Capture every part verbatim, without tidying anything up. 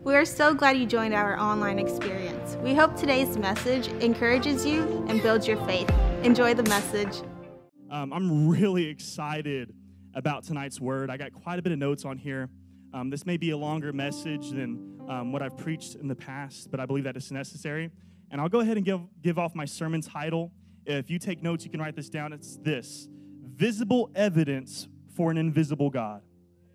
We are so glad you joined our online experience. We hope today's message encourages you and builds your faith. Enjoy the message. Um, I'm really excited about tonight's word. I got quite a bit of notes on here. Um, this may be a longer message than um, what I've preached in the past, but I believe that it's necessary. And I'll go ahead and give, give off my sermon title. If you take notes, you can write this down. It's this: Visible Evidence for an Invisible God.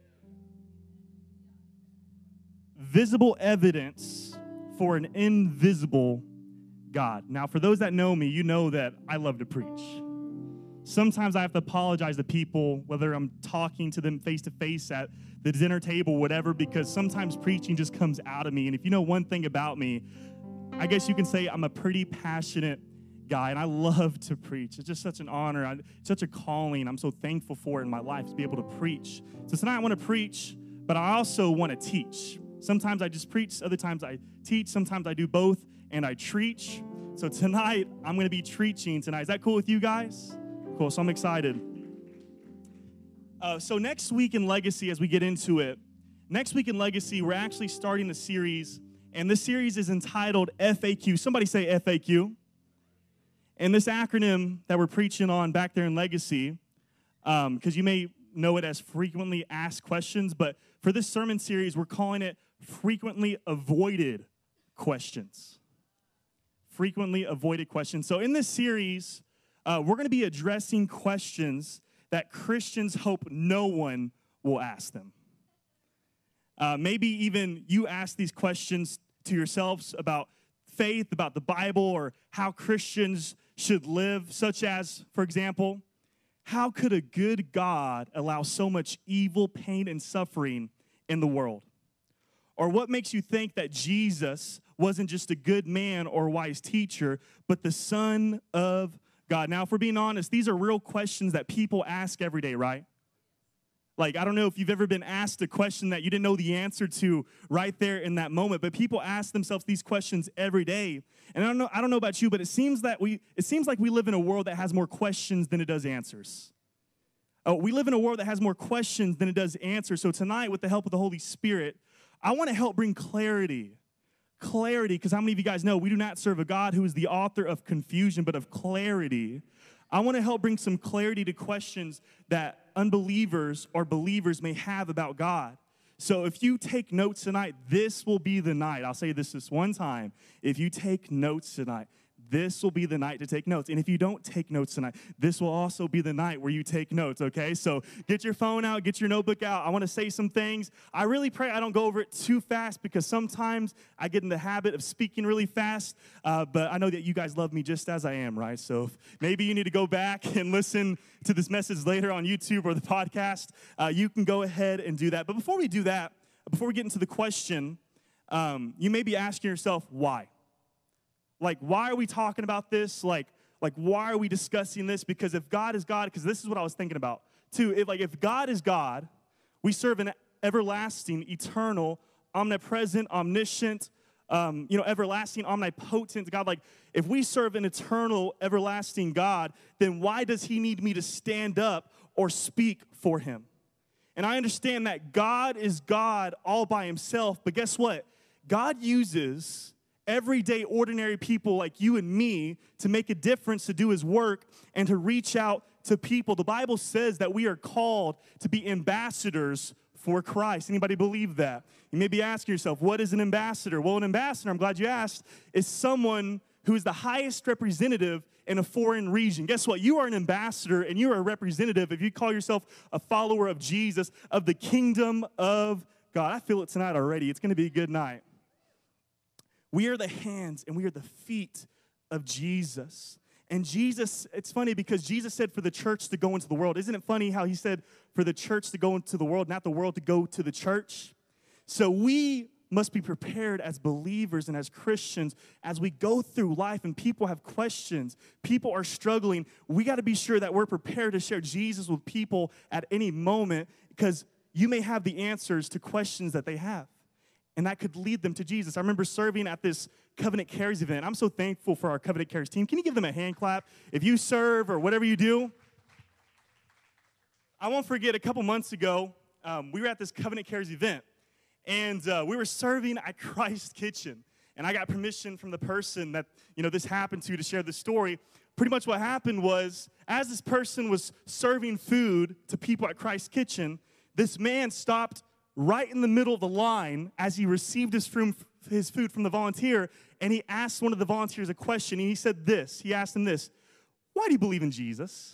Visible evidence for an invisible God. Now, for those that know me, you know that I love to preach. Sometimes I have to apologize to people, whether I'm talking to them face-to-face at the dinner table, whatever, because sometimes preaching just comes out of me. And if you know one thing about me, I guess you can say I'm a pretty passionate guy, and I love to preach. It's just such an honor, I, such a calling. I'm so thankful for it in my life to be able to preach. So tonight I want to preach, but I also want to teach. Sometimes I just preach, other times I teach, sometimes I do both, and I treach. So tonight, I'm going to be treaching tonight. Is that cool with you guys? Cool, so I'm excited. Uh, so next week in Legacy, as we get into it, next week in Legacy, we're actually starting a series, and this series is entitled F A Q. Somebody say F A Q. And this acronym that we're preaching on back there in Legacy, because um, you may know it as Frequently Asked Questions, but for this sermon series, we're calling it Frequently Avoided Questions. Frequently Avoided Questions. So in this series, uh, we're going to be addressing questions that Christians hope no one will ask them. Uh, maybe even you ask these questions to yourselves about faith, about the Bible, or how Christians should live, such as, for example, how could a good God allow so much evil, pain, and suffering in the world? Or what makes you think that Jesus wasn't just a good man or wise teacher, but the Son of God? Now, if we're being honest, these are real questions that people ask every day, right? Like, I don't know if you've ever been asked a question that you didn't know the answer to right there in that moment, but people ask themselves these questions every day. And I don't know, I don't know about you, but it seems that we, it seems like we live in a world that has more questions than it does answers. Oh, we live in a world that has more questions than it does answers. So tonight, with the help of the Holy Spirit, I want to help bring clarity. Clarity, because how many of you guys know we do not serve a God who is the author of confusion, but of clarity. I want to help bring some clarity to questions that unbelievers or believers may have about God. So if you take notes tonight, this will be the night. I'll say this this one time. If you take notes tonight, this will be the night to take notes. And if you don't take notes tonight, this will also be the night where you take notes, okay? So get your phone out, get your notebook out. I want to say some things. I really pray I don't go over it too fast because sometimes I get in the habit of speaking really fast, uh, but I know that you guys love me just as I am, right? So if maybe you need to go back and listen to this message later on YouTube or the podcast, uh, you can go ahead and do that. But before we do that, before we get into the question, um, you may be asking yourself, why? Like, why are we talking about this? Like, like, why are we discussing this? Because if God is God, because this is what I was thinking about, too. If, like, if God is God, we serve an everlasting, eternal, omnipresent, omniscient, um, you know, everlasting, omnipotent God. Like, if we serve an eternal, everlasting God, then why does he need me to stand up or speak for him? And I understand that God is God all by himself, but guess what? God uses everyday, ordinary people like you and me to make a difference, to do his work, and to reach out to people. The Bible says that we are called to be ambassadors for Christ. Anybody believe that? You may be asking yourself, what is an ambassador? Well, an ambassador, I'm glad you asked, is someone who is the highest representative in a foreign region. Guess what? You are an ambassador and you are a representative, if you call yourself a follower of Jesus, of the kingdom of God. I feel it tonight already. It's going to be a good night. We are the hands and we are the feet of Jesus. And Jesus, it's funny because Jesus said for the church to go into the world. Isn't it funny how he said for the church to go into the world, not the world to go to the church? So we must be prepared as believers and as Christians as we go through life and people have questions, people are struggling. We got to be sure that we're prepared to share Jesus with people at any moment because you may have the answers to questions that they have. And that could lead them to Jesus. I remember serving at this Covenant Cares event. I'm so thankful for our Covenant Cares team. Can you give them a hand clap? If you serve or whatever you do. I won't forget a couple months ago, um, we were at this Covenant Cares event. And uh, we were serving at Christ Kitchen. And I got permission from the person that, you know, this happened to to share the story. Pretty much what happened was, as this person was serving food to people at Christ Kitchen, this man stopped right in the middle of the line as he received his food, his food from the volunteer, and he asked one of the volunteers a question, and he said this. He asked him this, why do you believe in Jesus?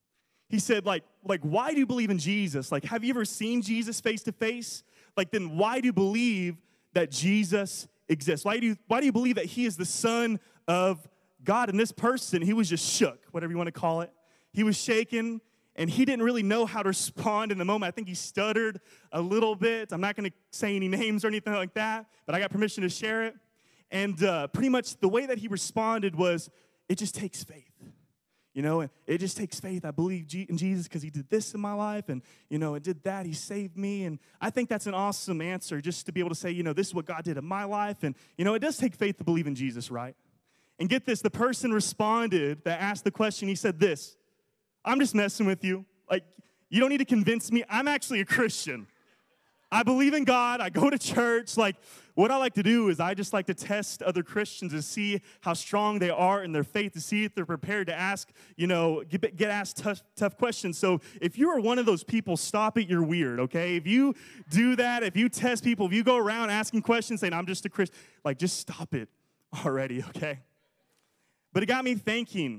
He said, like, like, why do you believe in Jesus? Like, have you ever seen Jesus face to face? Like, then why do you believe that Jesus exists? Why do you, why do you believe that he is the Son of God? And this person, he was just shook, whatever you want to call it. He was shaken, and he didn't really know how to respond in the moment. I think he stuttered a little bit. I'm not going to say any names or anything like that, but I got permission to share it. And uh, pretty much the way that he responded was, it just takes faith. You know, it just takes faith. I believe in Jesus because he did this in my life, and, you know, it did that. He saved me. And I think that's an awesome answer, just to be able to say, you know, this is what God did in my life. And, you know, it does take faith to believe in Jesus, right? And get this, the person responded that asked the question, he said this, I'm just messing with you. Like, you don't need to convince me. I'm actually a Christian. I believe in God. I go to church. Like, what I like to do is I just like to test other Christians to see how strong they are in their faith, to see if they're prepared to ask, you know, get, get asked tough, tough questions. So if you are one of those people, stop it. You're weird, okay? If you do that, if you test people, if you go around asking questions saying, I'm just a Christian, like, just stop it already, okay? But it got me thinking.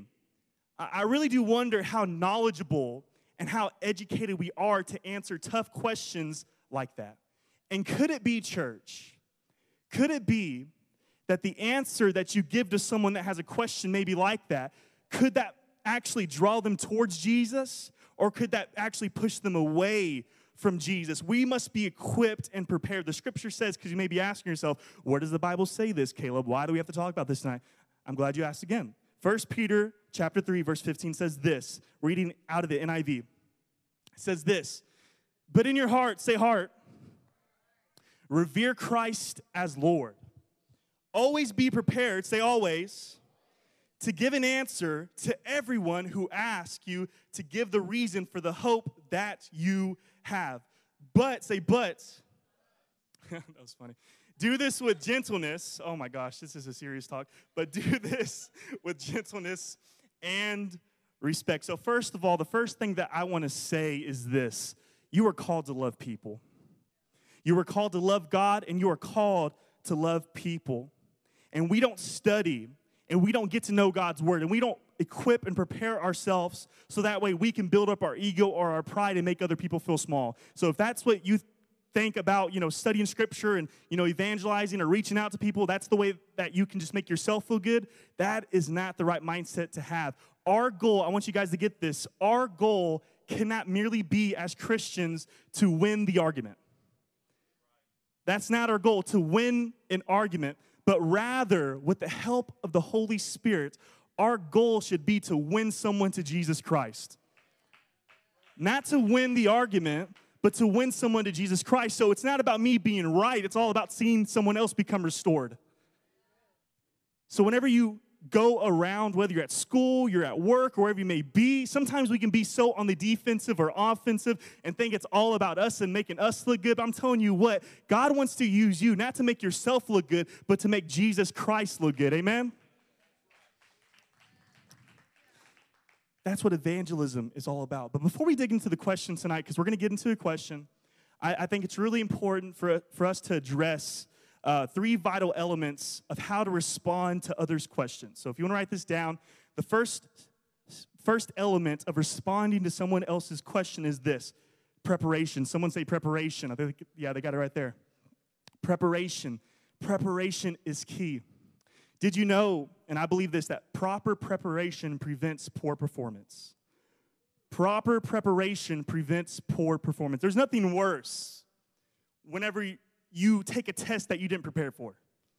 I really do wonder how knowledgeable and how educated we are to answer tough questions like that. And could it be, church, could it be that the answer that you give to someone that has a question maybe like that, could that actually draw them towards Jesus, or could that actually push them away from Jesus? We must be equipped and prepared. The scripture says, because you may be asking yourself, where does the Bible say this, Caleb? Why do we have to talk about this tonight? I'm glad you asked again. First Peter chapter three, verse fifteen says this, reading out of the N I V. It says this, but in your heart, say heart, revere Christ as Lord. Always be prepared, say always, to give an answer to everyone who asks you to give the reason for the hope that you have. But, say but. That was funny. Do this with gentleness. Oh my gosh, this is a serious talk. But do this with gentleness and respect. So first of all, the first thing that I want to say is this. You are called to love people. You are called to love God, and you are called to love people. And we don't study, and we don't get to know God's word, and we don't equip and prepare ourselves so that way we can build up our ego or our pride and make other people feel small. So if that's what you think about, you know, studying scripture and, you know, evangelizing or reaching out to people, that's the way that you can just make yourself feel good, that is not the right mindset to have. Our goal, I want you guys to get this, our goal cannot merely be as Christians to win the argument. That's not our goal, to win an argument, but rather, with the help of the Holy Spirit, our goal should be to win someone to Jesus Christ. Not to win the argument, but to win someone to Jesus Christ. So it's not about me being right. It's all about seeing someone else become restored. So whenever you go around, whether you're at school, you're at work, or wherever you may be, sometimes we can be so on the defensive or offensive and think it's all about us and making us look good. But I'm telling you what, God wants to use you not to make yourself look good, but to make Jesus Christ look good. Amen? That's what evangelism is all about. But before we dig into the question tonight, because we're going to get into a question, I, I think it's really important for, for us to address Uh, three vital elements of how to respond to others' questions. So if you want to write this down, the first, first element of responding to someone else's question is this, preparation. Someone say preparation. I think, yeah, they got it right there. Preparation. Preparation is key. Did you know, and I believe this, that proper preparation prevents poor performance? Proper preparation prevents poor performance. There's nothing worse whenever you you take a test that you didn't prepare for.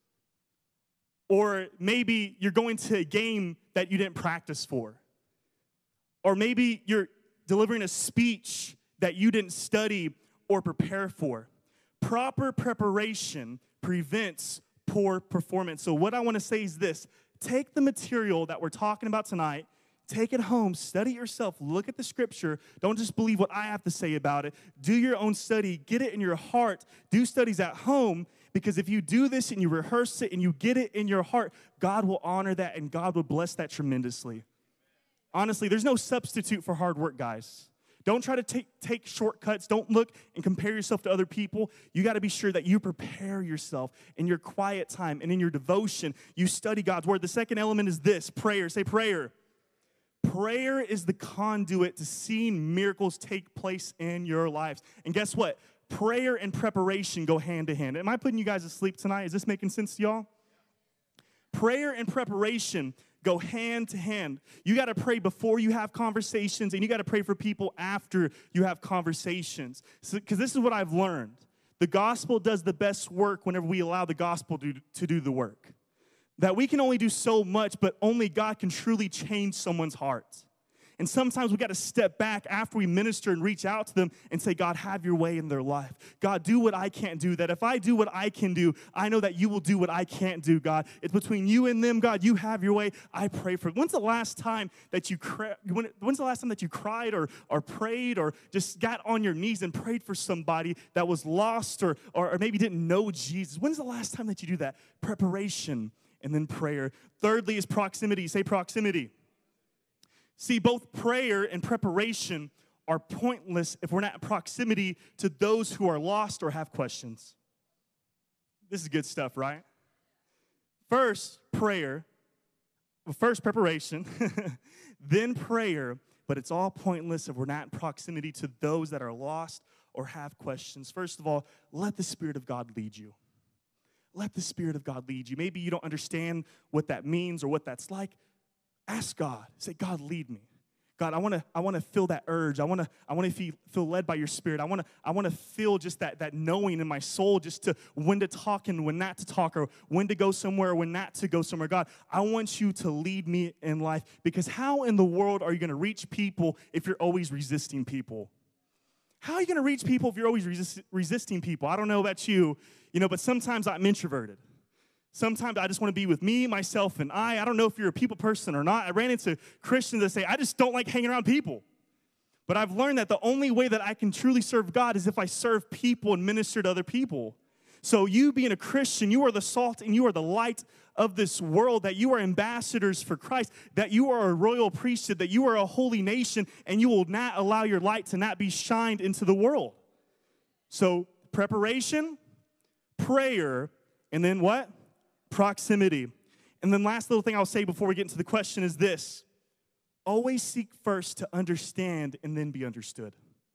Or maybe you're going to a game that you didn't practice for. Or maybe you're delivering a speech that you didn't study or prepare for. Proper preparation prevents poor performance. So what I want to say is this. Take the material that we're talking about tonight. Take it home, study it yourself, look at the scripture. Don't just believe what I have to say about it. Do your own study, get it in your heart. Do studies at home, because if you do this and you rehearse it and you get it in your heart, God will honor that and God will bless that tremendously. Honestly, there's no substitute for hard work, guys. Don't try to take, take shortcuts. Don't look and compare yourself to other people. You got to be sure that you prepare yourself in your quiet time and in your devotion. You study God's word. The second element is this, prayer. Say prayer. Prayer is the conduit to seeing miracles take place in your lives. And guess what? Prayer and preparation go hand to hand. Am I putting you guys to sleep tonight? Is this making sense to y'all? Prayer and preparation go hand to hand. You got to pray before you have conversations, and you got to pray for people after you have conversations. Because so, this is what I've learned. The gospel does the best work whenever we allow the gospel to, to do the work. That we can only do so much, but only God can truly change someone's heart. And sometimes we got to step back after we minister and reach out to them and say, God, have your way in their life. God, do what I can't do. That if I do what I can do, I know that you will do what I can't do, God. It's between you and them, God. You have your way. I pray for it. When's the last time that you cry, when, when's the last time that you cried or, or prayed or just got on your knees and prayed for somebody that was lost or, or, or maybe didn't know Jesus? When's the last time that you do that? Preparation and then prayer. Thirdly is proximity. Say proximity. See, both prayer and preparation are pointless if we're not in proximity to those who are lost or have questions. This is good stuff, right? First, prayer. Well, first, preparation. Then prayer. But it's all pointless if we're not in proximity to those that are lost or have questions. First of all, let the Spirit of God lead you. Let the Spirit of God lead you. Maybe you don't understand what that means or what that's like. Ask God. Say, God, lead me. God, I want to I want to feel that urge. I want to I want to feel, feel led by your Spirit. I want to I want to feel just that that knowing in my soul just to when to talk and when not to talk, or when to go somewhere or when not to go somewhere. God, I want you to lead me in life, because how in the world are you going to reach people if you're always resisting people? How are you going to reach people if you're always resist, resisting people? I don't know about you, you know, but sometimes I'm introverted. Sometimes I just want to be with me, myself, and I. I don't know if you're a people person or not. I ran into Christians that say, I just don't like hanging around people. But I've learned that the only way that I can truly serve God is if I serve people and minister to other people. So you being a Christian, you are the salt and you are the light of this world, that you are ambassadors for Christ, that you are a royal priesthood, that you are a holy nation, and you will not allow your light to not be shined into the world. So preparation, prayer, and then what? Proximity. And then last little thing I'll say before we get into the question is this. Always seek first to understand and then be understood.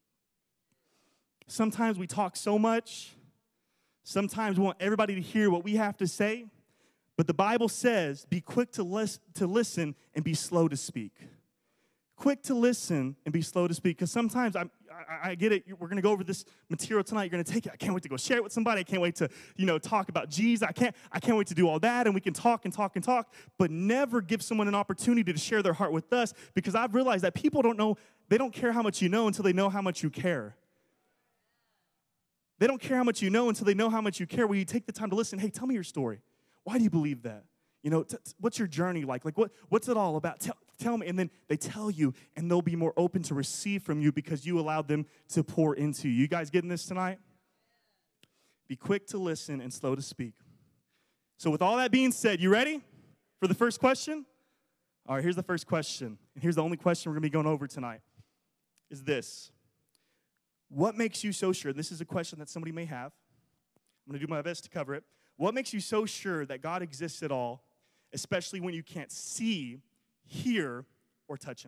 Sometimes we talk so much. Sometimes we want everybody to hear what we have to say. But the Bible says, be quick to, lis- to listen and be slow to speak. Quick to listen and be slow to speak. Because sometimes I'm, I, I get it. We're going to go over this material tonight. You're going to take it. I can't wait to go share it with somebody. I can't wait to, you know, talk about Jesus. I can't, I can't wait to do all that. And we can talk and talk and talk. But never give someone an opportunity to share their heart with us. Because I've realized that people don't know, they don't care how much you know until they know how much you care. They don't care how much you know until they know how much you care. When you take the time to listen, hey, tell me your story. Why do you believe that? You know, t- t- what's your journey like? Like, what, what's it all about? Tell, tell me. And then they tell you, and they'll be more open to receive from you because you allowed them to pour into you. You guys getting this tonight? Be quick to listen and slow to speak. So with all that being said, you ready for the first question? All right, here's the first question. And here's the only question we're going to be going over tonight, is this. What makes you so sure? This is a question that somebody may have. I'm going to do my best to cover it. What makes you so sure that God exists at all, especially when you can't see, hear, or touch him?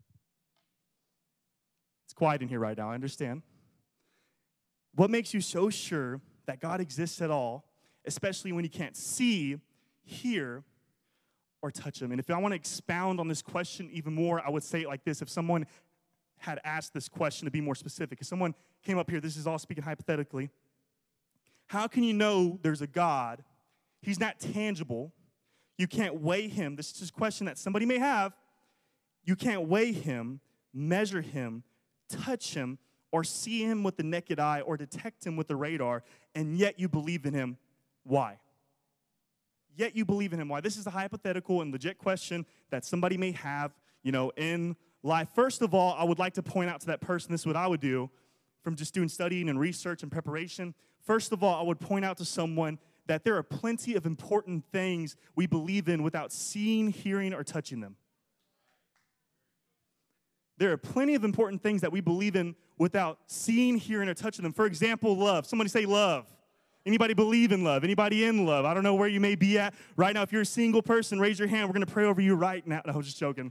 It's quiet in here right now, I understand. What makes you so sure that God exists at all, especially when you can't see, hear, or touch him? And if I want to expound on this question even more, I would say it like this. If someone had asked this question to be more specific, if someone came up here, this is all speaking hypothetically, how can you know there's a God? He's not tangible. You can't weigh him. This is just a question that somebody may have. You can't weigh him, measure him, touch him, or see him with the naked eye, or detect him with the radar, and yet you believe in him. Why? Yet you believe in him. Why? This is a hypothetical and legit question that somebody may have. you know, in life. First of all, I would like to point out to that person, this is what I would do from just doing studying and research and preparation. First of all, I would point out to someone that there are plenty of important things we believe in without seeing, hearing, or touching them. There are plenty of important things that we believe in without seeing, hearing, or touching them. For example, love. Somebody say love. Anybody believe in love? Anybody in love? I don't know where you may be at right now. If you're a single person, raise your hand. We're going to pray over you right now. No, I was just joking.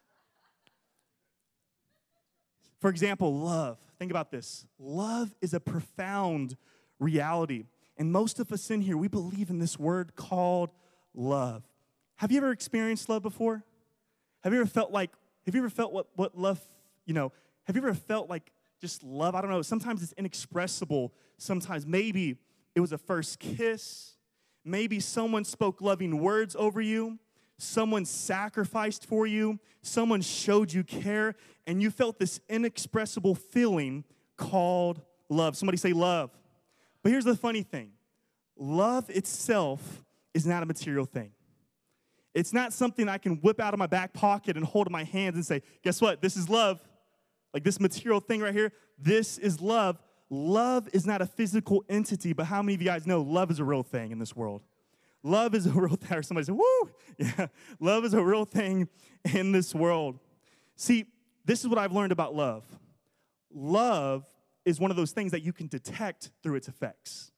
For example, love. Think about this. Love is a profound reality. And most of us in here, we believe in this word called love. Have you ever experienced love before? Have you ever felt like, have you ever felt what, what love, you know, have you ever felt like just love? I don't know. Sometimes it's inexpressible. Sometimes maybe it was a first kiss. Maybe someone spoke loving words over you. Someone sacrificed for you. Someone showed you care. And you felt this inexpressible feeling called love. Somebody say love. But here's the funny thing. Love itself is not a material thing. It's not something I can whip out of my back pocket and hold in my hands and say, guess what? This is love. Like this material thing right here, this is love. Love is not a physical entity, but how many of you guys know love is a real thing in this world? Love is a real thing. Or somebody said, woo! Yeah, love is a real thing in this world. See, this is what I've learned about love. Love is one of those things that you can detect through its effects.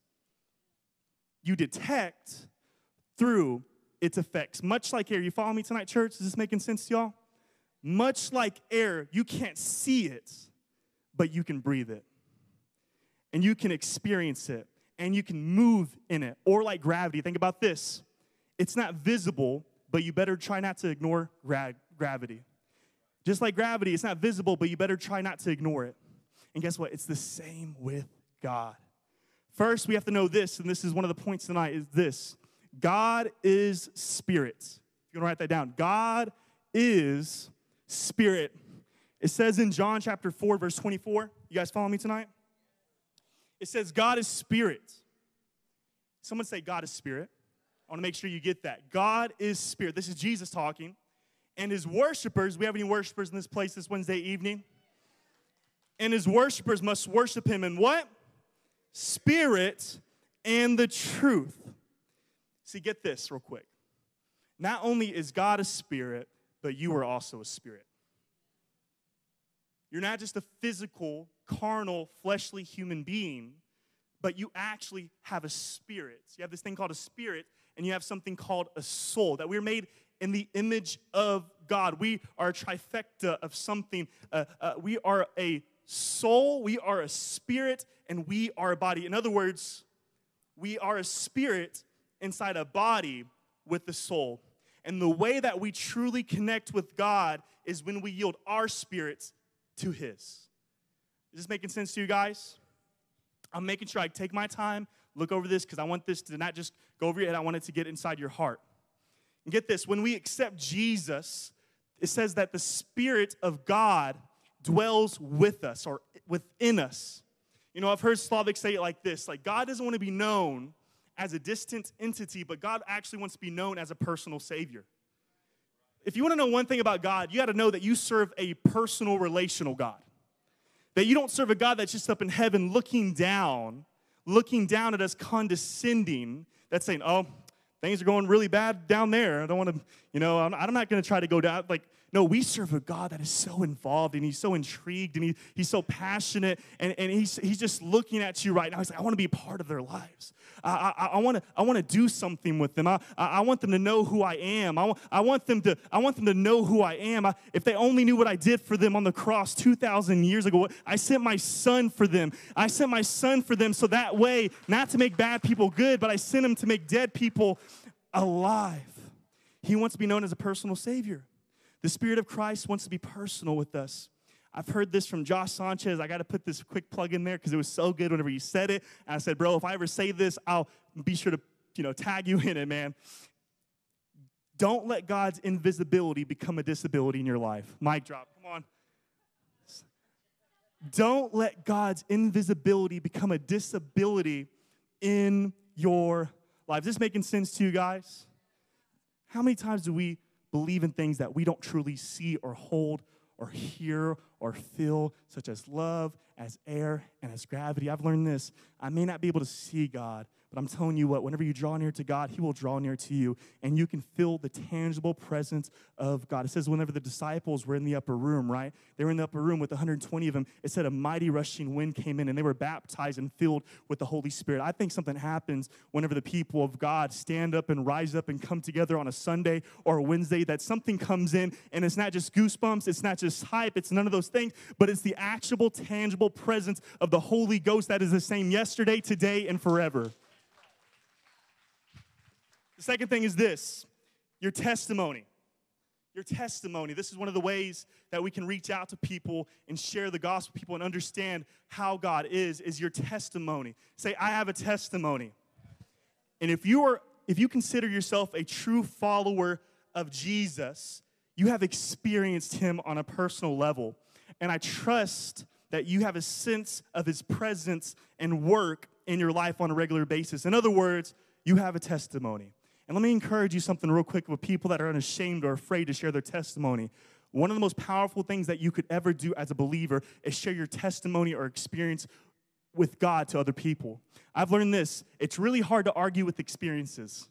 You detect through its effects. Much like air. You follow me tonight, church? Is this making sense to y'all? Much like air, you can't see it, but you can breathe it. And you can experience it. And you can move in it. Or like gravity. Think about this. It's not visible, but you better try not to ignore gra- gravity. Just like gravity, it's not visible, but you better try not to ignore it. And guess what? It's the same with God. First, we have to know this, and this is one of the points tonight, is this. God is spirit. You're going to write that down. God is spirit. It says in John chapter four, verse twenty-four. You guys follow me tonight? It says God is spirit. Someone say God is spirit. I want to make sure you get that. God is spirit. This is Jesus talking. And his worshipers, we have any worshipers in this place this Wednesday evening? And his worshipers must worship him in what? Spirit and the truth. See, get this real quick. Not only is God a spirit, but you are also a spirit. You're not just a physical, carnal, fleshly human being, but you actually have a spirit. You have this thing called a spirit, and you have something called a soul, that we're made in the image of God. We are a trifecta of something. Uh, uh, we are a soul, we are a spirit, and we are a body. In other words, we are a spirit inside a body with the soul. And the way that we truly connect with God is when we yield our spirits to his. Is this making sense to you guys? I'm making sure I take my time, look over this, because I want this to not just go over your head. I want it to get inside your heart. And get this, when we accept Jesus, it says that the Spirit of God dwells with us or within us. You know, I've heard Slavic say it like this, like God doesn't want to be known as a distant entity, but God actually wants to be known as a personal Savior. If you want to know one thing about God, you got to know that you serve a personal, relational God. That you don't serve a God that's just up in heaven looking down, looking down at us condescending, that's saying, oh, things are going really bad down there. I don't want to, you know, I'm, I'm not going to try to go down. Like, no, we serve a God that is so involved, and he's so intrigued, and he, he's so passionate, and, and he's, he's just looking at you right now. He's like, I want to be a part of their lives. I, I, I want to I want to do something with them. I, I want them to know who I am. I, I, want, them to, I want them to know who I am. I, if they only knew what I did for them on the cross two thousand years ago, I sent my son for them. I sent my son for them so that way, not to make bad people good, but I sent him to make dead people alive. He wants to be known as a personal Savior. The Spirit of Christ wants to be personal with us. I've heard this from Josh Sanchez. I got to put this quick plug in there because it was so good whenever you said it. And I said, bro, if I ever say this, I'll be sure to, you know, tag you in it, man. Don't let God's invisibility become a disability in your life. Mic drop. Come on. Don't let God's invisibility become a disability in your life. Is this making sense to you guys? How many times do we believe in things that we don't truly see or hold or hear or feel, such as love, as air, and as gravity. I've learned this. I may not be able to see God, but I'm telling you what, whenever you draw near to God, he will draw near to you, and you can feel the tangible presence of God. It says whenever the disciples were in the upper room, right? They were in the upper room with one hundred twenty of them. It said a mighty rushing wind came in, and they were baptized and filled with the Holy Spirit. I think something happens whenever the people of God stand up and rise up and come together on a Sunday or a Wednesday, that something comes in, and it's not just goosebumps, it's not just hype, it's none of those things, but it's the actual, tangible presence of the Holy Ghost that is the same yesterday, today, and forever. The second thing is this, your testimony. Your testimony. This is one of the ways that we can reach out to people and share the gospel with people and understand how God is, is your testimony. Say, I have a testimony. And if you are, if you consider yourself a true follower of Jesus, you have experienced him on a personal level. And I trust that you have a sense of his presence and work in your life on a regular basis. In other words, you have a testimony. And let me encourage you something real quick with people that are unashamed or afraid to share their testimony. One of the most powerful things that you could ever do as a believer is share your testimony or experience with God to other people. I've learned this. It's really hard to argue with experiences.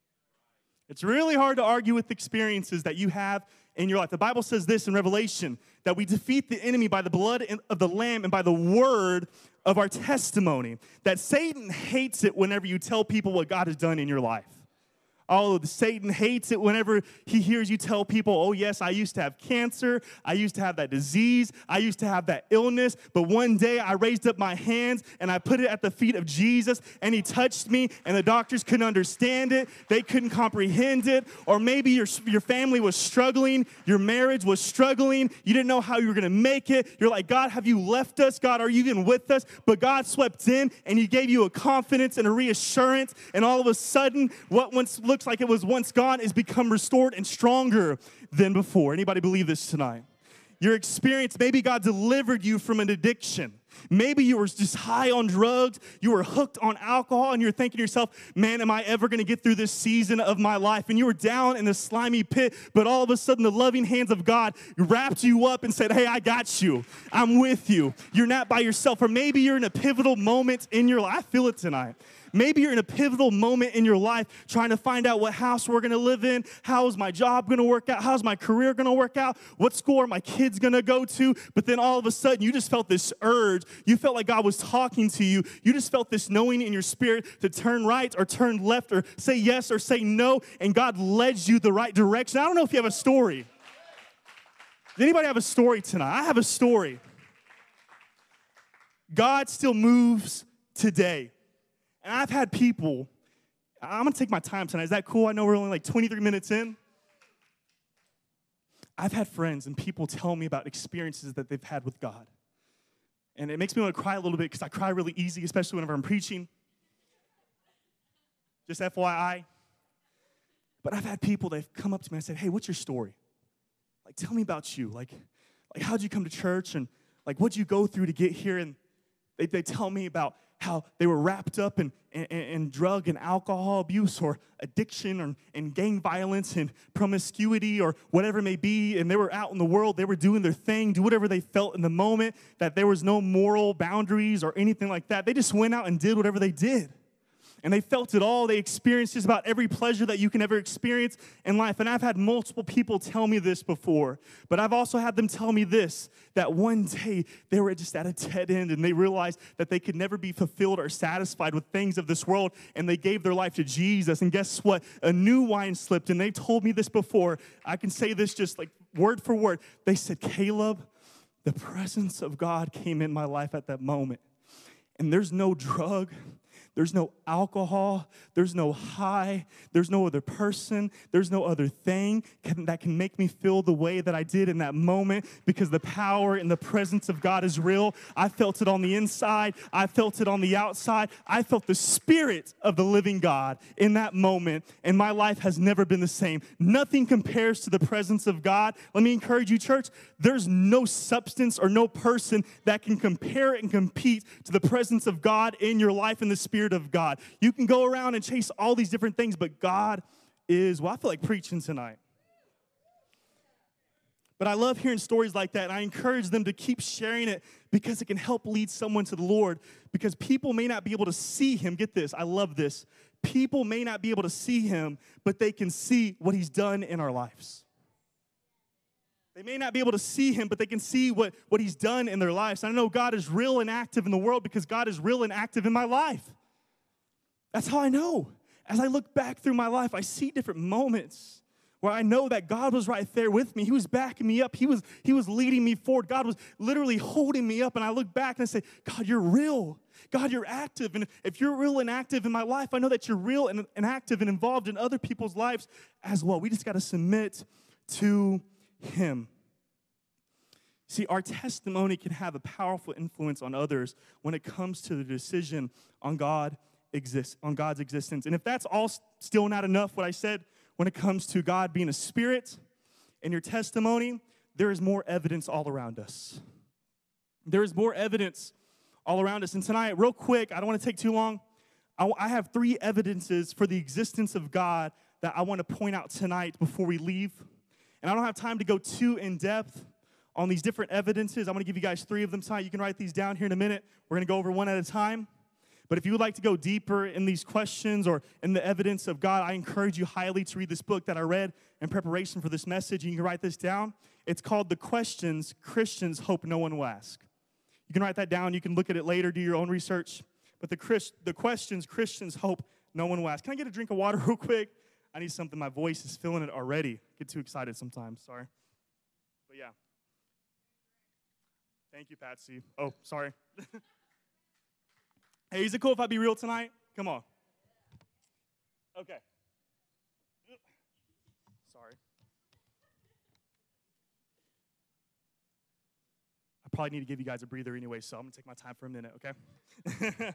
It's really hard to argue with experiences that you have in your life. The Bible says this in Revelation, that we defeat the enemy by the blood of the Lamb and by the word of our testimony. That Satan hates it whenever you tell people what God has done in your life. Oh, Satan hates it whenever he hears you tell people, oh, yes, I used to have cancer. I used to have that disease. I used to have that illness. But one day I raised up my hands and I put it at the feet of Jesus, and he touched me, and the doctors couldn't understand it. They couldn't comprehend it. Or maybe your, your family was struggling. Your marriage was struggling. You didn't know how you were going to make it. You're like, God, have you left us? God, are you even with us? But God swept in, and he gave you a confidence and a reassurance. And all of a sudden, what once looked like it was once gone is become restored and stronger than before. Anybody believe this tonight? Your experience, maybe God delivered you from an addiction. Maybe you were just high on drugs, you were hooked on alcohol, and you're thinking to yourself, man, am I ever going to get through this season of my life? And you were down in the slimy pit, but all of a sudden the loving hands of God wrapped you up and said, hey, I got you. I'm with you. You're not by yourself. Or maybe you're in a pivotal moment in your life. I feel it tonight. Maybe you're in a pivotal moment in your life trying to find out what house we're going to live in. How is my job going to work out? How's my career going to work out? What school are my kids going to go to? But then all of a sudden, you just felt this urge. You felt like God was talking to you. You just felt this knowing in your spirit to turn right or turn left or say yes or say no, and God led you the right direction. I don't know if you have a story. Does anybody have a story tonight? I have a story. God still moves today. And I've had people, I'm going to take my time tonight. Is that cool? I know we're only like twenty-three minutes in. I've had friends and people tell me about experiences that they've had with God. And it makes me want to cry a little bit because I cry really easy, especially whenever I'm preaching. Just F Y I. But I've had people, they've come up to me and said, hey, what's your story? Like, tell me about you. Like, like how'd you come to church? And like, what'd you go through to get here? And they, they tell me about how they were wrapped up in, in, in drug and alcohol abuse or addiction or in gang violence and promiscuity or whatever it may be, and they were out in the world, they were doing their thing, do whatever they felt in the moment, that there was no moral boundaries or anything like that. They just went out and did whatever they did. And they felt it all. They experienced just about every pleasure that you can ever experience in life. And I've had multiple people tell me this before. But I've also had them tell me this, that one day they were just at a dead end and they realized that they could never be fulfilled or satisfied with things of this world. And they gave their life to Jesus. And guess what? A new wine slipped. And they told me this before. I can say this just like word for word. They said, Caleb, the presence of God came in my life at that moment. And there's no drug. There's no alcohol, there's no high, there's no other person, there's no other thing can, that can make me feel the way that I did in that moment, because the power and the presence of God is real. I felt it on the inside, I felt it on the outside, I felt the Spirit of the living God in that moment, and my life has never been the same. Nothing compares to the presence of God. Let me encourage you, church, there's no substance or no person that can compare and compete to the presence of God in your life and the Spirit of God. You can go around and chase all these different things, but God is, well, I feel like preaching tonight. But I love hearing stories like that, and I encourage them to keep sharing it because it can help lead someone to the Lord. Because people may not be able to see him. Get this, I love this. People may not be able to see him, but they can see what he's done in our lives. They may not be able to see him, but they can see what, what he's done in their lives. And I know God is real and active in the world because God is real and active in my life. That's how I know. As I look back through my life, I see different moments where I know that God was right there with me. He was backing me up. He was, he was leading me forward. God was literally holding me up. And I look back and I say, God, you're real. God, you're active. And if you're real and active in my life, I know that you're real and, and active and involved in other people's lives as well. We just got to submit to him. See, our testimony can have a powerful influence on others when it comes to the decision on God exists, on God's existence. And if that's all still not enough, what I said, when it comes to God being a spirit and your testimony, there is more evidence all around us. There is more evidence all around us. And tonight, real quick, I don't want to take too long. I, I have three evidences for the existence of God that I want to point out tonight before we leave. And I don't have time to go too in depth on these different evidences. I'm going to give you guys three of them tonight. You can write these down here in a minute. We're going to go over one at a time. But if you would like to go deeper in these questions or in the evidence of God, I encourage you highly to read this book that I read in preparation for this message. You can write this down. It's called The Questions Christians Hope No One Will Ask. You can write that down. You can look at it later, do your own research. But the, Christ, the questions Christians hope no one will ask. Can I get a drink of water real quick? I need something. My voice is feeling it already. Get too excited sometimes. Sorry. But yeah. Thank you, Patsy. Oh, sorry. Hey, is it cool if I be real tonight? Come on. Okay. Sorry. I probably need to give you guys a breather anyway, so I'm going to take my time for a minute, okay?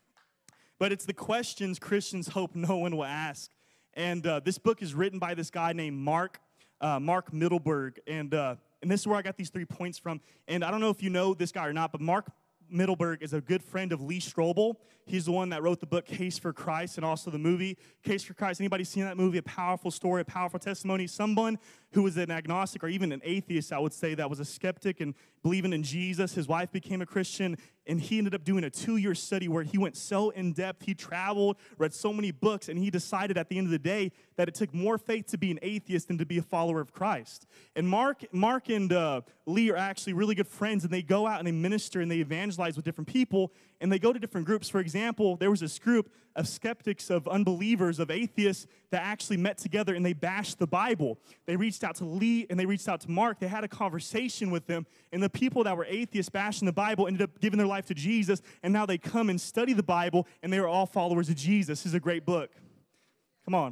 But it's the questions Christians hope no one will ask. And uh, this book is written by this guy named Mark, uh, Mark Mittelberg. And, uh, and this is where I got these three points from. And I don't know if you know this guy or not, but Mark Mittelberg is a good friend of Lee Strobel. He's the one that wrote the book Case for Christ and also the movie Case for Christ. Anybody seen that movie? A powerful story, a powerful testimony. Someone who was an agnostic or even an atheist, I would say, that was a skeptic and believing in Jesus. His wife became a Christian, and he ended up doing a two-year study where he went so in-depth. He traveled, read so many books, and he decided at the end of the day that it took more faith to be an atheist than to be a follower of Christ. And Mark, Mark and uh, Lee are actually really good friends, and they go out and they minister and they evangelize with different people, and they go to different groups. For example, there was this group of skeptics, of unbelievers, of atheists that actually met together and they bashed the Bible. They reached out to Lee and they reached out to Mark. They had a conversation with them, and the people that were atheists bashing the Bible ended up giving their life to Jesus, and now they come and study the Bible, and they are all followers of Jesus. This is a great book. Come on.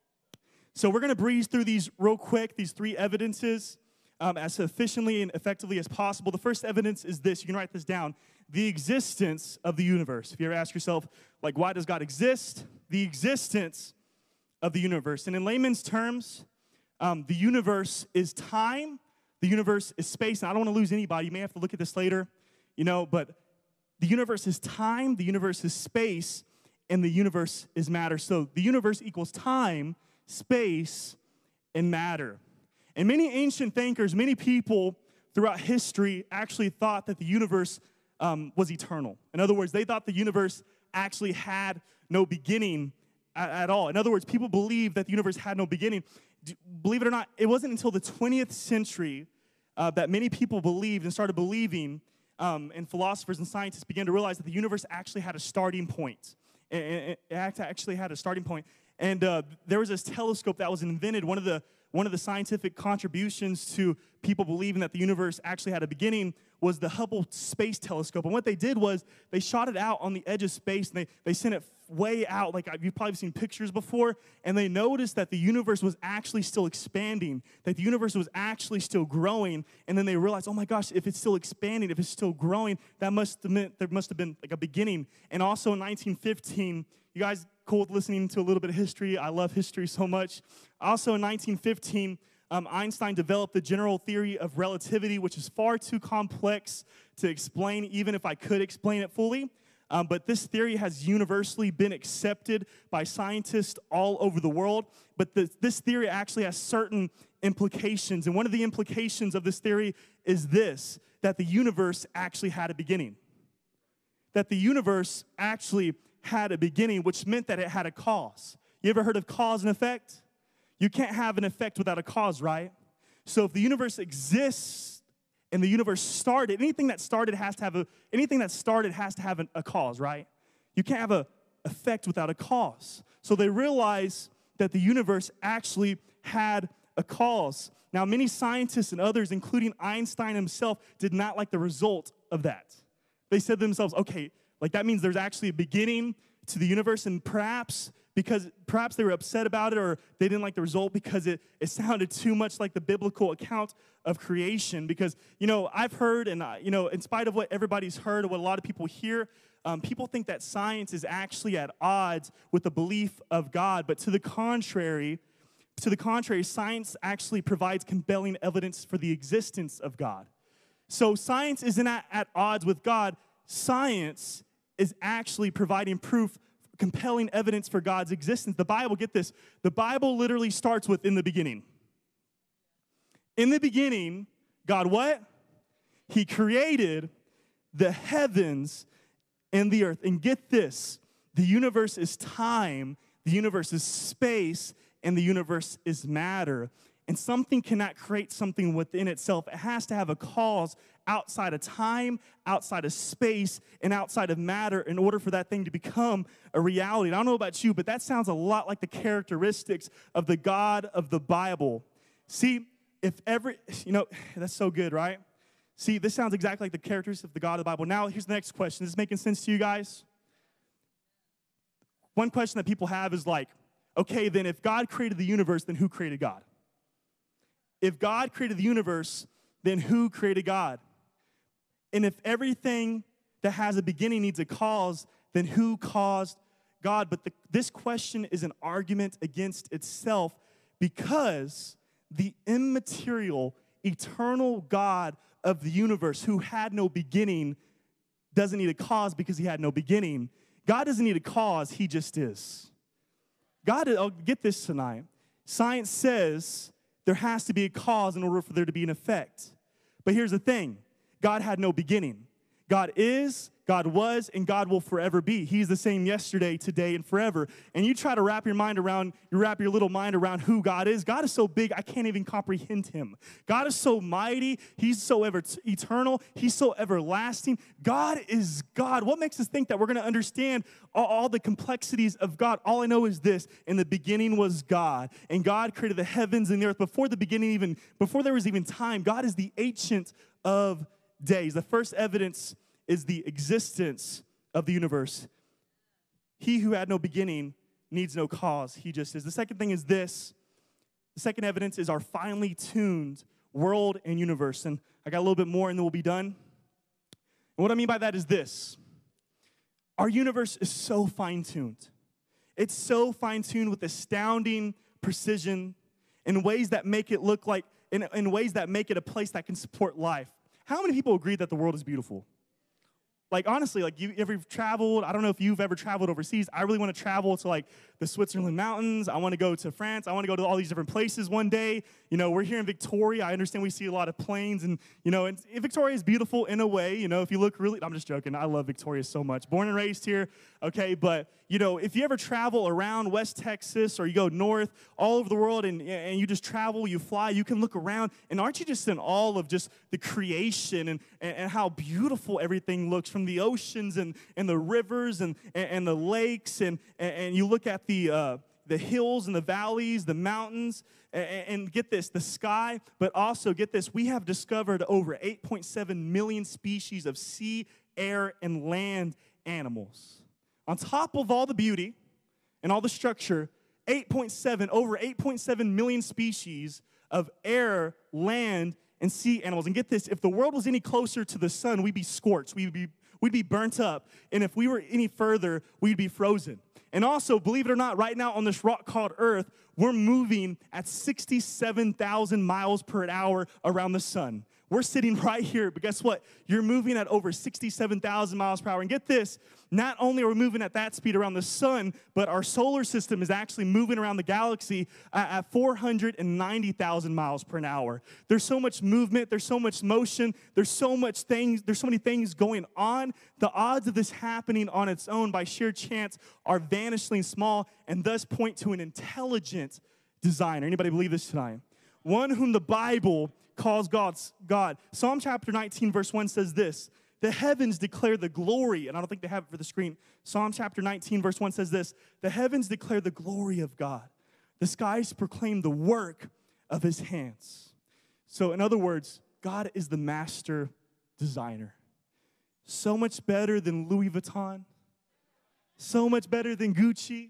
So we're going to breeze through these real quick, these three evidences, um, as efficiently and effectively as possible. The first evidence is this. You can write this down. The existence of the universe. If you ever ask yourself, like, why does God exist? The existence of the universe. And in layman's terms, um, the universe is time. The universe is space. And I don't want to lose anybody. You may have to look at this later, you know, but the universe is time, the universe is space, and the universe is matter. So the universe equals time, space, and matter. And many ancient thinkers, many people throughout history actually thought that the universe um, was eternal. In other words, they thought the universe actually had no beginning at, at all. In other words, people believed that the universe had no beginning. Do, believe it or not, it wasn't until the twentieth century uh, that many people believed and started believing, um, and philosophers and scientists began to realize that the universe actually had a starting point. It, it actually had a starting point. And uh, there was this telescope that was invented. One of the one of the scientific contributions to people believing that the universe actually had a beginning was the Hubble Space Telescope. And what they did was they shot it out on the edge of space, and they, they sent it way out. Like, you've probably seen pictures before, and they noticed that the universe was actually still expanding, that the universe was actually still growing. And then they realized, oh my gosh, if it's still expanding, if it's still growing, that must have meant there must have been like a beginning. And also in nineteen fifteen, you guys cool with listening to a little bit of history? I love history so much. Also in nineteen fifteen, um, Einstein developed the general theory of relativity, which is far too complex to explain, even if I could explain it fully. Um, but this theory has universally been accepted by scientists all over the world. But the, this theory actually has certain implications. And one of the implications of this theory is this, that the universe actually had a beginning. That the universe actually had a beginning, which meant that it had a cause. You ever heard of cause and effect? You can't have an effect without a cause, right? So if the universe exists, and the universe started, anything that started has to have a, anything that started has to have an, a cause, right? You can't have an effect without a cause. So they realized that the universe actually had a cause. Now, many scientists and others, including Einstein himself, did not like the result of that. They said to themselves, okay, like that means there's actually a beginning to the universe, and perhaps because perhaps they were upset about it, or they didn't like the result because it, it sounded too much like the biblical account of creation. Because, you know, I've heard, and, uh, you know, in spite of what everybody's heard or what a lot of people hear, um, people think that science is actually at odds with the belief of God. But to the contrary, to the contrary, science actually provides compelling evidence for the existence of God. So science isn't at, at odds with God. Science is actually providing proof, compelling evidence for God's existence. The Bible, get this, the Bible literally starts with in the beginning. In the beginning, God what? He created the heavens and the earth. And get this, the universe is time, the universe is space, and the universe is matter. And something cannot create something within itself. It has to have a cause outside of time, outside of space, and outside of matter in order for that thing to become a reality. And I don't know about you, but that sounds a lot like the characteristics of the God of the Bible. See, if every, you know, that's so good, right? See, this sounds exactly like the characteristics of the God of the Bible. Now, here's the next question. Is this making sense to you guys? One question that people have is like, okay, then if God created the universe, then who created God? If God created the universe, then who created God? And if everything that has a beginning needs a cause, then who caused God? But the, this question is an argument against itself, because the immaterial, eternal God of the universe, who had no beginning, doesn't need a cause because he had no beginning. God doesn't need a cause, he just is. God, I'll get this tonight. Science says there has to be a cause in order for there to be an effect. But here's the thing. God had no beginning. God is, God was, and God will forever be. He's the same yesterday, today, and forever. And you try to wrap your mind around, you wrap your little mind around who God is. God is so big, I can't even comprehend him. God is so mighty. He's so ever eternal. He's so everlasting. God is God. What makes us think that we're going to understand all, all the complexities of God? All I know is this: in the beginning was God, and God created the heavens and the earth before the beginning, even before there was even time. God is the ancient of days. The first evidence is the existence of the universe. He who had no beginning needs no cause. He just is. The second thing is this. The second evidence is our finely tuned world and universe. And I got a little bit more and then we'll be done. And what I mean by that is this. Our universe is so fine-tuned. It's so fine-tuned with astounding precision in ways that make it look like, in, in ways that make it a place that can support life. How many people agree that the world is beautiful? Like, honestly, like, you ever traveled? I don't know if you've ever traveled overseas. I really want to travel to, like, the Switzerland mountains. I want to go to France. I want to go to all these different places one day. You know, we're here in Victoria. I understand we see a lot of plains. And, you know, and Victoria is beautiful in a way. You know, if you look really, I'm just joking. I love Victoria so much. Born and raised here, okay? But, you know, if you ever travel around West Texas or you go north, all over the world, and, and you just travel, you fly, you can look around. And aren't you just in awe of just the creation and, and, and how beautiful everything looks, from the oceans and, and the rivers and, and, and the lakes, and, and, and you look at the uh, the hills and the valleys, the mountains, and, and get this, the sky, but also get this, we have discovered over eight point seven million species of sea, air, and land animals. On top of all the beauty and all the structure, eight point seven, over eight point seven million species of air, land, and sea animals. And get this, if the world was any closer to the sun, we'd be scorched. We'd be, we'd be burnt up. And if we were any further, we'd be frozen. And also, believe it or not, right now on this rock called Earth, we're moving at sixty-seven thousand miles per hour around the sun. We're sitting right here, but guess what? You're moving at over sixty-seven thousand miles per hour. And get this, not only are we moving at that speed around the sun, but our solar system is actually moving around the galaxy at, at four hundred ninety thousand miles per hour. There's so much movement, there's so much motion, there's so much things, there's so many things going on. The odds of this happening on its own by sheer chance are vanishingly small and thus point to an intelligent designer. Anybody believe this tonight? One whom the Bible calls God's God. Psalm chapter nineteen, verse one says this, the heavens declare the glory, and I don't think they have it for the screen. Psalm chapter nineteen, verse one says this, the heavens declare the glory of God. The skies proclaim the work of his hands. So in other words, God is the master designer. So much better than Louis Vuitton. So much better than Gucci.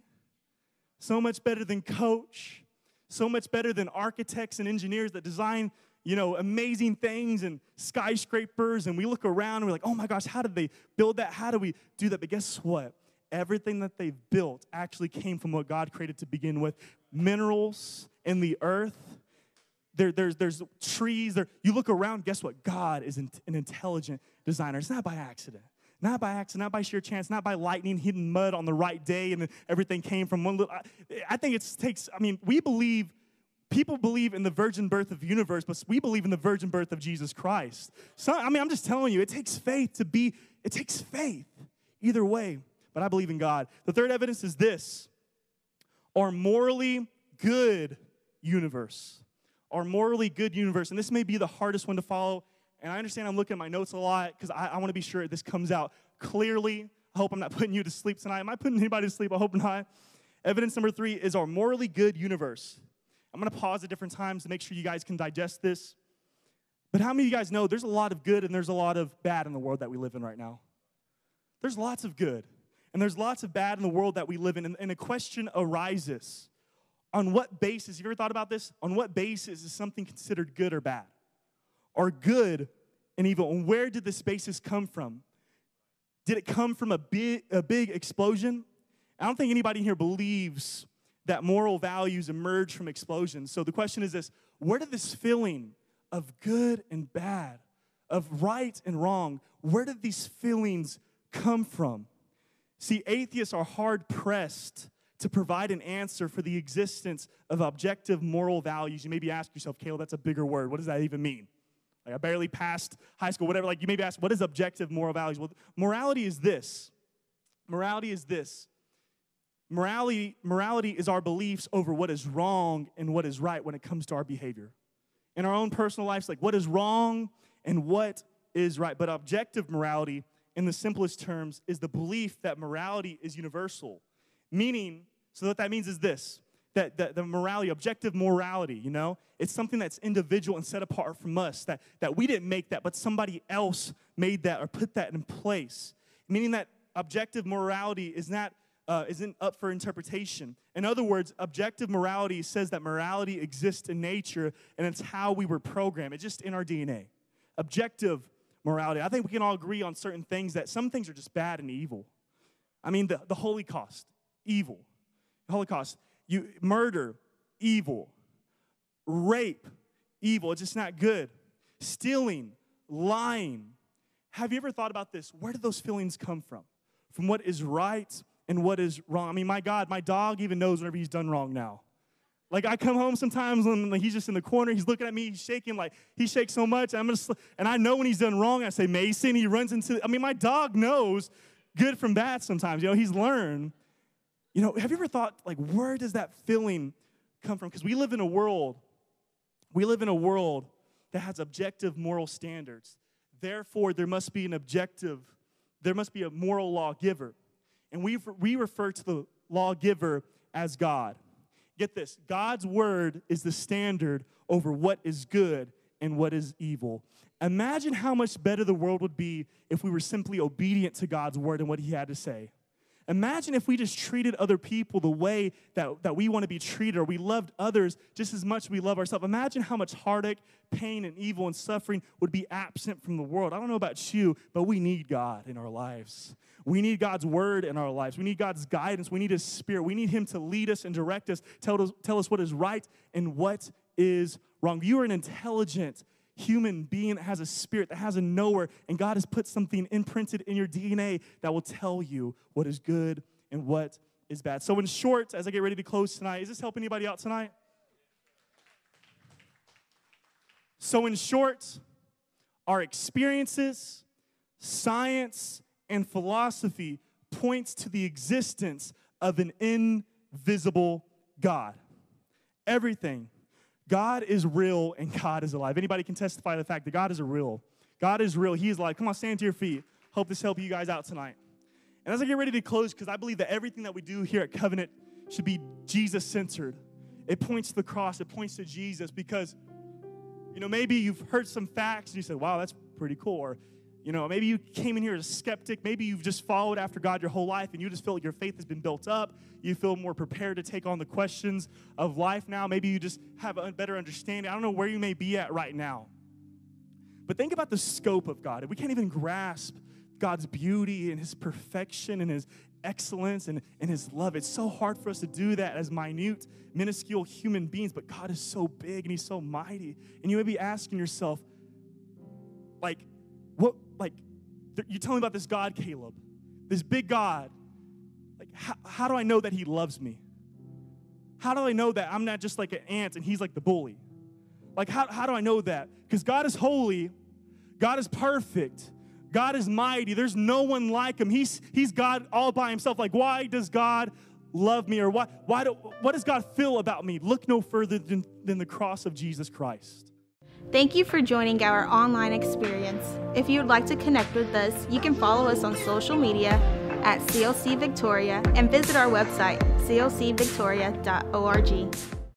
So much better than Coach. So much better than architects and engineers that design, you know, amazing things and skyscrapers, and we look around and we're like, oh my gosh, how did they build that? How do we do that? But guess what? Everything that they've built actually came from what God created to begin with. Minerals in the earth. There, there's, there's trees. There, you look around, guess what? God is an intelligent designer. It's not by accident. Not by accident, not by sheer chance, not by lightning hitting mud on the right day and then everything came from one little. I, I think it takes, I mean, we believe, people believe in the virgin birth of the universe, but we believe in the virgin birth of Jesus Christ. So, I mean, I'm just telling you, it takes faith to be, it takes faith either way, but I believe in God. The third evidence is this, our morally good universe. Our morally good universe, and this may be the hardest one to follow. And I understand I'm looking at my notes a lot because I, I want to be sure this comes out clearly. I hope I'm not putting you to sleep tonight. Am I putting anybody to sleep? I hope not. Evidence number three is our morally good universe. I'm going to pause at different times to make sure you guys can digest this. But how many of you guys know there's a lot of good and there's a lot of bad in the world that we live in right now? There's lots of good and there's lots of bad in the world that we live in. And, and a question arises. On what basis, have you ever thought about this? On what basis is something considered good or bad? Or good and evil? And where did this basis come from? Did it come from a big, a big explosion? I don't think anybody here believes that moral values emerge from explosions. So the question is this, where did this feeling of good and bad, of right and wrong, where did these feelings come from? See, atheists are hard-pressed to provide an answer for the existence of objective moral values. You maybe ask yourself, Caleb, that's a bigger word. What does that even mean? Like, I barely passed high school, whatever. Like, you maybe ask, what is objective moral values? Well, morality is this. Morality is this. Morality, morality is our beliefs over what is wrong and what is right when it comes to our behavior. In our own personal lives, like what is wrong and what is right. But objective morality, in the simplest terms, is the belief that morality is universal. Meaning, so what that means is this. That, that the morality, objective morality, you know, it's something that's individual and set apart from us, that, that we didn't make that, but somebody else made that or put that in place. Meaning that objective morality is not, uh, isn't up for interpretation. In other words, objective morality says that morality exists in nature, and it's how we were programmed. It's just in our D N A. Objective morality. I think we can all agree on certain things, that some things are just bad and evil. I mean, the, the Holocaust, evil. The Holocaust. You murder, evil. Rape, evil. It's just not good. Stealing, lying. Have you ever thought about this? Where do those feelings come from? From what is right and what is wrong. I mean, my God, my dog even knows whenever he's done wrong now. Like, I come home sometimes and like, he's just in the corner. He's looking at me. He's shaking. Like, he shakes so much. I'm gonna sl- and I know when he's done wrong. I say, Mason. He runs into, I mean, my dog knows good from bad sometimes. You know, he's learned. You know, have you ever thought, like, where does that feeling come from? Because we live in a world, we live in a world that has objective moral standards. Therefore, there must be an objective, there must be a moral lawgiver. And we we refer to the lawgiver as God. Get this, God's word is the standard over what is good and what is evil. Imagine how much better the world would be if we were simply obedient to God's word and what he had to say. Imagine if we just treated other people the way that, that we want to be treated, or we loved others just as much as we love ourselves. Imagine how much heartache, pain, and evil and suffering would be absent from the world. I don't know about you, but we need God in our lives. We need God's word in our lives. We need God's guidance. We need his spirit. We need him to lead us and direct us, tell us, tell us what is right and what is wrong. You are an intelligent human being that has a spirit, that has a knower, and God has put something imprinted in your D N A that will tell you what is good and what is bad. So in short, as I get ready to close tonight, is this helping anybody out tonight? So in short, our experiences, science, and philosophy points to the existence of an invisible God. Everything. God is real and God is alive. Anybody can testify to the fact that God is a real. God is real. He is alive. Come on, stand to your feet. Hope this helps you guys out tonight. And as I get ready to close, because I believe that everything that we do here at Covenant should be Jesus-centered. It points to the cross. It points to Jesus because, you know, maybe you've heard some facts and you said, wow, that's pretty cool. Or, you know, maybe you came in here as a skeptic. Maybe you've just followed after God your whole life and you just feel like your faith has been built up. You feel more prepared to take on the questions of life now. Maybe you just have a better understanding. I don't know where you may be at right now. But think about the scope of God. We can't even grasp God's beauty and his perfection and his excellence and, and his love. It's so hard for us to do that as minute, minuscule human beings, but God is so big and he's so mighty. And you may be asking yourself, like, what, like, you tell me about this God, Caleb, this big God. Like, how, how do I know that he loves me? How do I know that I'm not just like an ant and he's like the bully? Like, how, how do I know that? Because God is holy. God is perfect. God is mighty. There's no one like him. He's, he's God all by himself. Like, why does God love me? Or why, why do, what does God feel about me? Look no further than, than the cross of Jesus Christ. Thank you for joining our online experience. If you would like to connect with us, you can follow us on social media at C L C Victoria and visit our website, c l c victoria dot org.